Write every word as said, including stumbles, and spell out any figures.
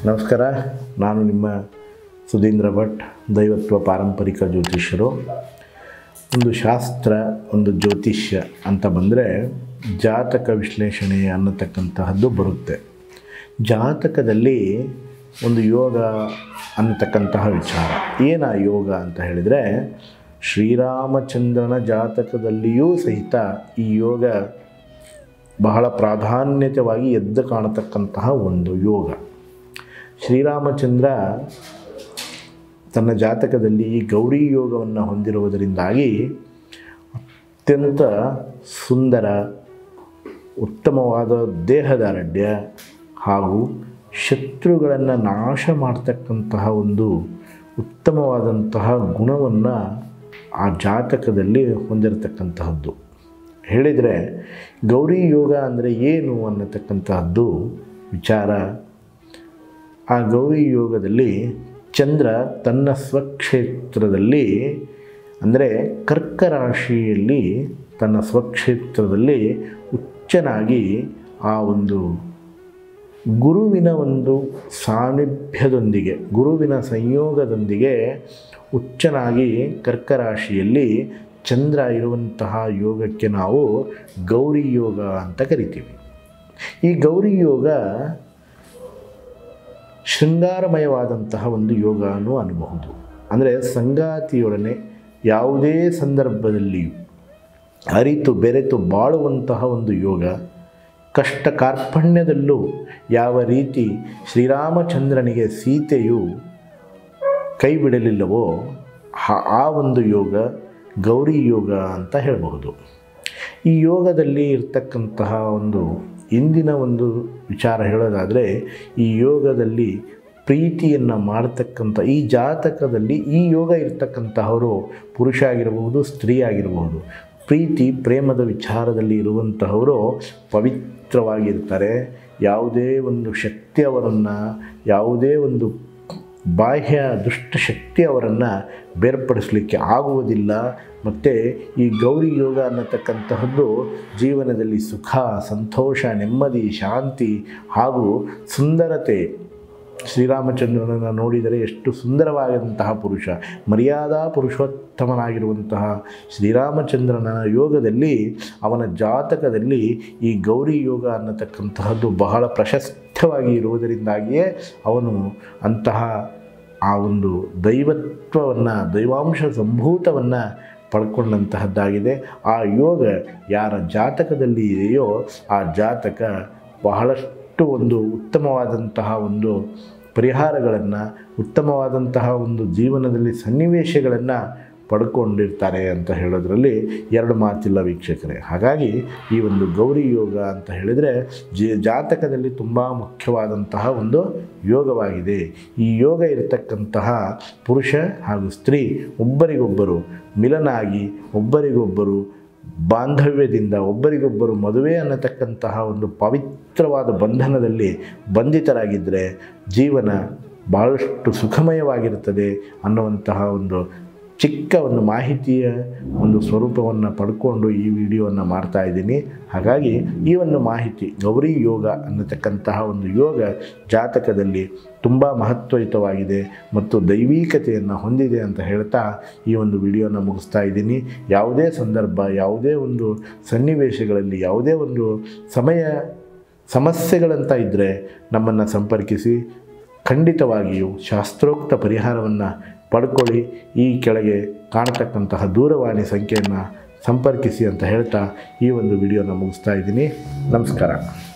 ನಮಸ್ಕಾರ. ನಾನು ನಿಮ್ಮ ಸುಧೀಂದ್ರ ಭಟ್, ದೈವತ್ವ ಪಾರಂಪರಿಕ ಜ್ಯೋತಿಷ್ಯರು. ಒಂದು ಶಾಸ್ತ್ರ, ಒಂದು ಜ್ಯೋತಿಷ್ಯ ಅಂತ ಬಂದರೆ ಜಾತಕ ವಿಶ್ಲೇಷಣೆ ಅನ್ನತಕ್ಕಂತಹದ್ದು ಬರುತ್ತೆ. ಜಾತಕದಲ್ಲಿ ಒಂದು ಯೋಗ ಅನ್ನತಕ್ಕಂತಹ ವಿಚಾರ. ಏನು ಆ ಯೋಗ ಅಂತ ಹೇಳಿದರೆ, ಶ್ರೀರಾಮಚಂದ್ರನ ಜಾತಕದಲ್ಲಿಯೂ ಸಹಿತ ಈ ಯೋಗ ಬಹಳ ಪ್ರಾಧಾನ್ಯತೆಯಾಗಿ ಎದ್ದು ಕಾಣತಕ್ಕಂತಹ ಒಂದು ಯೋಗ. ಶ್ರೀರಾಮಚಂದ್ರ ತನ್ನ ಜಾತಕದಲ್ಲಿ ಈ ಗೌರಿ ಯೋಗವನ್ನು ಹೊಂದಿರುವುದರಿಂದಾಗಿ ಅತ್ಯಂತ ಸುಂದರ, ಉತ್ತಮವಾದ ದೇಹದಾರ್ಢ್ಯ ಹಾಗೂ ಶತ್ರುಗಳನ್ನು ನಾಶ ಮಾಡ್ತಕ್ಕಂತಹ ಒಂದು ಉತ್ತಮವಾದಂತಹ ಗುಣವನ್ನು ಆ ಜಾತಕದಲ್ಲಿ ಹೊಂದಿರತಕ್ಕಂತಹದ್ದು. ಹೇಳಿದರೆ ಗೌರಿ ಯೋಗ ಅಂದರೆ ಏನು ಅನ್ನತಕ್ಕಂತಹದ್ದು ವಿಚಾರ. ಆ ಗೌರಿ ಯೋಗದಲ್ಲಿ ಚಂದ್ರ ತನ್ನ ಸ್ವಕ್ಷೇತ್ರದಲ್ಲಿ ಅಂದರೆ ಕರ್ಕ ರಾಶಿಯಲ್ಲಿ ತನ್ನ ಸ್ವಕ್ಷೇತ್ರದಲ್ಲಿ ಉಚ್ಚನಾಗಿ ಆ ಒಂದು ಗುರುವಿನ ಒಂದು ಸಾನ್ನಿಧ್ಯದೊಂದಿಗೆ, ಗುರುವಿನ ಸಂಯೋಗದೊಂದಿಗೆ ಉಚ್ಚನಾಗಿ ಕರ್ಕ ರಾಶಿಯಲ್ಲಿ ಚಂದ್ರ ಇರುವಂತಹ ಯೋಗಕ್ಕೆ ನಾವು ಗೌರಿ ಯೋಗ ಅಂತ ಕರಿತೀವಿ. ಈ ಗೌರಿ ಯೋಗ ಶೃಂಗಾರಮಯವಾದಂತಹ ಒಂದು ಯೋಗನೂ ಅನ್ನಬಹುದು. ಅಂದರೆ ಸಂಗಾತಿಯೊಡನೆ ಯಾವುದೇ ಸಂದರ್ಭದಲ್ಲಿಯೂ ಅರಿತು ಬೆರೆತು ಬಾಳುವಂತಹ ಒಂದು ಯೋಗ. ಕಷ್ಟ ಕಾರ್ಪಣ್ಯದಲ್ಲೂ ಯಾವ ರೀತಿ ಶ್ರೀರಾಮಚಂದ್ರನಿಗೆ ಸೀತೆಯು ಕೈ ಬಿಡಲಿಲ್ಲವೋ ಆ ಒಂದು ಯೋಗ ಗೌರಿ ಯೋಗ ಅಂತ ಹೇಳಬಹುದು. ಈ ಯೋಗದಲ್ಲಿ ಇರ್ತಕ್ಕಂತಹ ಒಂದು ಇಂದಿನ ಒಂದು ವಿಚಾರ ಹೇಳೋದಾದರೆ, ಈ ಯೋಗದಲ್ಲಿ ಪ್ರೀತಿಯನ್ನು ಮಾಡ್ತಕ್ಕಂಥ ಈ ಜಾತಕದಲ್ಲಿ ಈ ಯೋಗ ಇರ್ತಕ್ಕಂತಹವರು ಪುರುಷ ಆಗಿರಬಹುದು, ಸ್ತ್ರೀ ಆಗಿರಬಹುದು. ಪ್ರೀತಿ ಪ್ರೇಮದ ವಿಚಾರದಲ್ಲಿ ಇರುವಂತಹವರು ಪವಿತ್ರವಾಗಿರ್ತಾರೆ. ಯಾವುದೇ ಒಂದು ಶಕ್ತಿ ಅವರನ್ನು, ಯಾವುದೇ ಒಂದು ಬಾಹ್ಯ ದುಷ್ಟಶಕ್ತಿ ಅವರನ್ನು ಬೇರ್ಪಡಿಸಲಿಕ್ಕೆ ಆಗುವುದಿಲ್ಲ. ಮತ್ತು ಈ ಗೌರಿ ಯೋಗ ಅನ್ನತಕ್ಕಂತಹದ್ದು ಜೀವನದಲ್ಲಿ ಸುಖ, ಸಂತೋಷ, ನೆಮ್ಮದಿ, ಶಾಂತಿ ಹಾಗೂ ಸುಂದರತೆ. ಶ್ರೀರಾಮಚಂದ್ರನನ್ನು ನೋಡಿದರೆ ಎಷ್ಟು ಸುಂದರವಾದಂತಹ ಪುರುಷ, ಮರ್ಯಾದಾ ಪುರುಷೋತ್ತಮನಾಗಿರುವಂತಹ ಶ್ರೀರಾಮಚಂದ್ರನ ಯೋಗದಲ್ಲಿ, ಅವನ ಜಾತಕದಲ್ಲಿ ಈ ಗೌರಿ ಯೋಗ ಅನ್ನತಕ್ಕಂತಹದ್ದು ಬಹಳ ಪ್ರಶಸ್ತವಾಗಿ ಇರುವುದರಿಂದಾಗಿಯೇ ಅವನು ಅಂತಹ ಆ ಒಂದು ದೈವತ್ವವನ್ನು, ದೈವಾಂಶ ಸಂಭೂತವನ್ನು ಪಡ್ಕೊಂಡಂತಹದ್ದಾಗಿದೆ. ಆ ಯೋಗ ಯಾರ ಜಾತಕದಲ್ಲಿ ಇದೆಯೋ ಆ ಜಾತಕ ಬಹಳಷ್ಟು ಒಂದು ಉತ್ತಮವಾದಂತಹ ಒಂದು ಪರಿಹಾರಗಳನ್ನು, ಉತ್ತಮವಾದಂತಹ ಒಂದು ಜೀವನದಲ್ಲಿ ಸನ್ನಿವೇಶಗಳನ್ನು ಪಡ್ಕೊಂಡಿರ್ತಾರೆ ಅಂತ ಹೇಳೋದ್ರಲ್ಲಿ ಎರಡು ಮಾತಿಲ್ಲ ವೀಕ್ಷಕರೇ. ಹಾಗಾಗಿ ಈ ಒಂದು ಗೌರಿ ಯೋಗ ಅಂತ ಹೇಳಿದರೆ ಜಿ ಜಾತಕದಲ್ಲಿ ತುಂಬ ಮುಖ್ಯವಾದಂತಹ ಒಂದು ಯೋಗವಾಗಿದೆ. ಈ ಯೋಗ ಇರತಕ್ಕಂತಹ ಪುರುಷ ಹಾಗೂ ಸ್ತ್ರೀ ಒಬ್ಬರಿಗೊಬ್ಬರು ಮಿಲನಾಗಿ, ಒಬ್ಬರಿಗೊಬ್ಬರು ಬಾಂಧವ್ಯದಿಂದ, ಒಬ್ಬರಿಗೊಬ್ಬರು ಮದುವೆ ಅನ್ನತಕ್ಕಂತಹ ಒಂದು ಪವಿತ್ರವಾದ ಬಂಧನದಲ್ಲಿ ಬಂಧಿತರಾಗಿದ್ದರೆ ಜೀವನ ಭಾಳಷ್ಟು ಸುಖಮಯವಾಗಿರುತ್ತದೆ ಅನ್ನುವಂತಹ ಒಂದು ಚಿಕ್ಕ ಒಂದು ಮಾಹಿತಿಯ ಒಂದು ಸ್ವರೂಪವನ್ನು ಪಡ್ಕೊಂಡು ಈ ವಿಡಿಯೋವನ್ನು ಮಾಡ್ತಾಯಿದ್ದೀನಿ. ಹಾಗಾಗಿ ಈ ಒಂದು ಮಾಹಿತಿ ಗೌರಿ ಯೋಗ ಅನ್ನತಕ್ಕಂತಹ ಒಂದು ಯೋಗ ಜಾತಕದಲ್ಲಿ ತುಂಬ ಮಹತ್ವಯುತವಾಗಿದೆ ಮತ್ತು ದೈವೀಕತೆಯನ್ನು ಹೊಂದಿದೆ ಅಂತ ಹೇಳ್ತಾ ಈ ಒಂದು ವಿಡಿಯೋನ ಮುಗಿಸ್ತಾ ಇದ್ದೀನಿ. ಯಾವುದೇ ಸಂದರ್ಭ, ಯಾವುದೇ ಒಂದು ಸನ್ನಿವೇಶಗಳಲ್ಲಿ, ಯಾವುದೇ ಒಂದು ಸಮಯ ಸಮಸ್ಯೆಗಳಂತ ಇದ್ದರೆ ನಮ್ಮನ್ನು ಸಂಪರ್ಕಿಸಿ. ಖಂಡಿತವಾಗಿಯೂ ಶಾಸ್ತ್ರೋಕ್ತ ಪರಿಹಾರವನ್ನು ಪಡ್ಕೊಳ್ಳಿ. ಈ ಕೆಳಗೆ ಕಾಣತಕ್ಕಂತಹ ದೂರವಾಣಿ ಸಂಖ್ಯೆಯನ್ನು ಸಂಪರ್ಕಿಸಿ ಅಂತ ಹೇಳ್ತಾ ಈ ಒಂದು ವಿಡಿಯೋನ ಮುಗಿಸ್ತಾ ಇದ್ದೀನಿ. ನಮಸ್ಕಾರ.